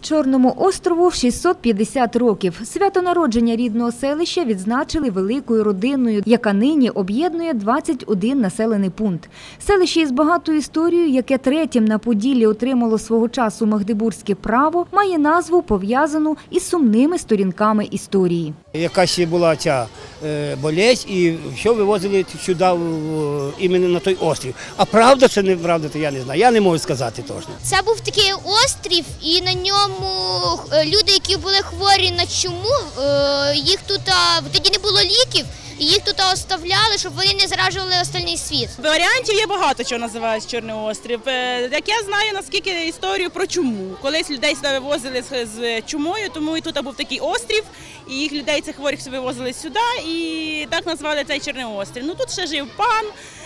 Чорному острову 650 років. Свято народження рідного селища відзначили великою родиною, яка нині об'єднує 21 населений пункт. Селище із багатою історією, яке третім на Поділлі отримало свого часу магдебурзьке право, має назву, пов'язану із сумними сторінками історії. Якась була ця болезнь і що вивозили сюди, іменно на той острів. А правда чи неправда, то я не знаю, я не можу сказати точно. Це був такий острів, і на ньому люди, які були хворі на чуму, їх тут тоді не було ліків, і їх тут оставляли, щоб вони не заражували остальний світ. Варіантів є багато, що називають Чорний острів. Як я знаю, наскільки історію про чуму. Колись людей сюди вивозили з чумою, тому і тут був такий острів, і їх людей, цих хворих, вивозили сюди, і так назвали цей Чорний острів. Ну тут ще жив пан,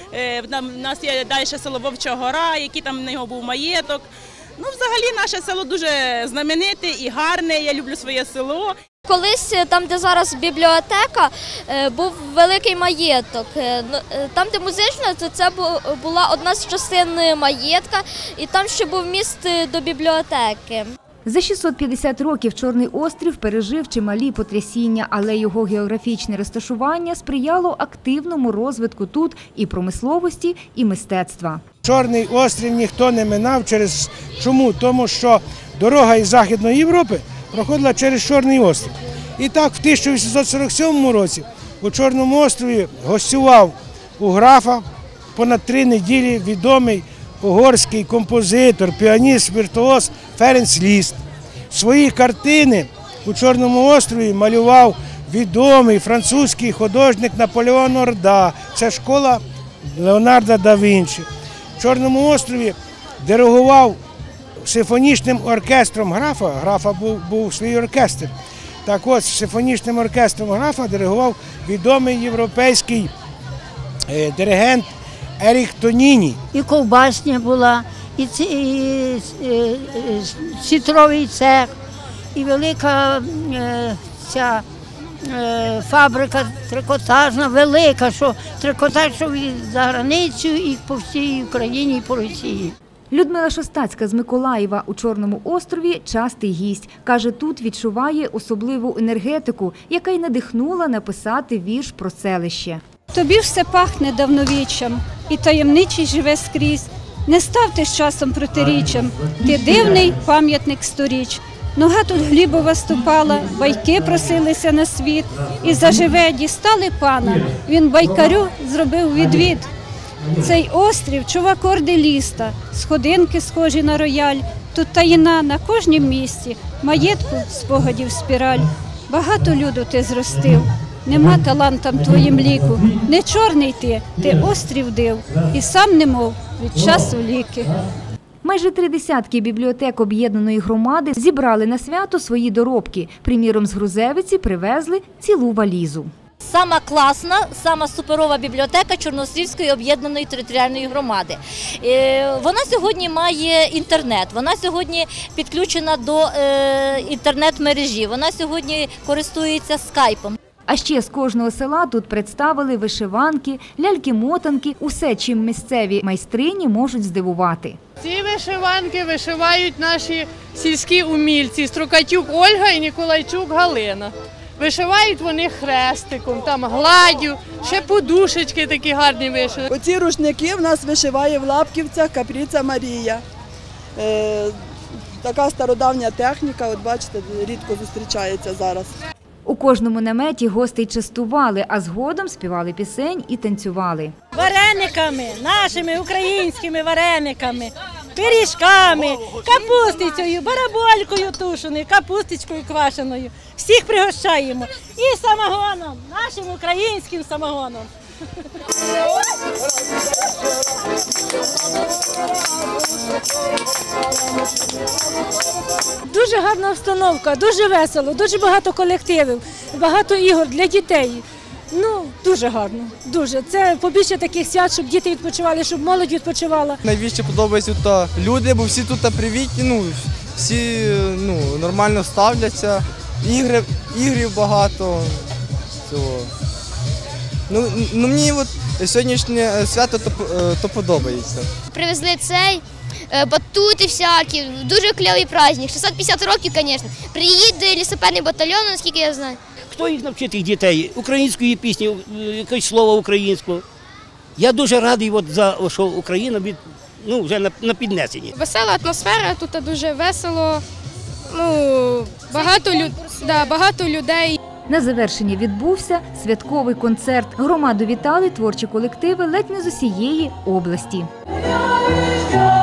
у нас є далі село Вовча Гора, який там на нього був маєток. Ну, взагалі, наше село дуже знамените і гарне, я люблю своє село. Колись там, де зараз бібліотека, був великий маєток. Там, де музична, то це була одна з частин маєтка, і там ще був міст до бібліотеки. За 650 років Чорний острів пережив чималі потрясіння, але його географічне розташування сприяло активному розвитку тут і промисловості, і мистецтва. Чорний острів ніхто не минав через чому? Тому що дорога із Західної Європи проходила через Чорний острів. І так в 1847 році у Чорному острові гостював у графа понад 3 неділі відомий угорський композитор, піаніст, віртуоз Ференц Ліст. Свої картини у Чорному острові малював відомий французький художник Наполеон Орда. Це школа Леонардо да Вінчі. В Чорному острові диригував симфонічним оркестром графа був свій оркестр. Так от, симфонічним оркестром графа диригував відомий європейський диригент Ерік Тоніні. І ковбасня була, і сітровий цех, і велика ця фабрика трикотажна, велика, що трикотаж і за границю, і по всій Україні, і по Росії. Людмила Шостацька з Миколаєва у Чорному острові частий гість. Каже, тут відчуває особливу енергетику, яка й надихнула написати вірш про селище. Тобі все пахне давновіччям, і таємничий живе скрізь. Не став ти з часом протиріччям, ти дивний пам'ятник сторіч. Нога тут Глібова ступала, байки просилися на світ, і заживе дістали пана, він байкарю зробив відвід. Цей острів чув акорди ліста, сходинки схожі на рояль, тут таїна на кожнім місці, маєтку спогадів спіраль. Багато люду ти зростив, нема талантам твоїм ліку, не чорний ти острів див, і сам немов від часу ліки. Майже 3 десятки бібліотек об'єднаної громади зібрали на свято свої доробки. Приміром, з Грузевиці привезли цілу валізу. Сама класна, сама суперова бібліотека Чорноострівської об'єднаної територіальної громади. Вона сьогодні має інтернет, вона сьогодні підключена до інтернет-мережі, вона сьогодні користується скайпом. А ще з кожного села тут представили вишиванки, ляльки-мотанки, усе, чим місцеві майстрині можуть здивувати. Ці вишиванки вишивають наші сільські умільці Строкатюк Ольга і Ніколайчук Галина. Вишивають вони хрестиком, там гладдю, ще подушечки такі гарні вишили. Оці рушники в нас вишиває в Лапківцях Капріця Марія. Така стародавня техніка, от бачите, рідко зустрічається зараз. У кожному наметі гостей частували, а згодом співали пісень і танцювали. Варениками, нашими українськими варениками, пиріжками, капустицею, бараболькою тушеною, капустичкою квашеною. Всіх пригощаємо. І самогоном, нашим українським самогоном. Дуже гарна обстановка, дуже весело, дуже багато колективів, багато ігор для дітей. Ну, дуже гарно, дуже. Це побільше таких свят, щоб діти відпочивали, щоб молодь відпочивала. Найбільше подобається тут люди, бо всі тут привітні, всі нормально ставляться, ігрів багато. Мені сьогоднішнє свято то подобається. Привезли цей батути всякі, дуже кльовий праздник. 650 років, звісно. Приїде лісопедний батальйон, наскільки я знаю. Хто їх навчить, тих дітей? Української пісні, якесь слово українського. Я дуже радий, що Україна вже на піднесенні. Весела атмосфера, тут дуже весело, багато людей. На завершення відбувся святковий концерт. Громаду вітали творчі колективи ледь не з усієї області.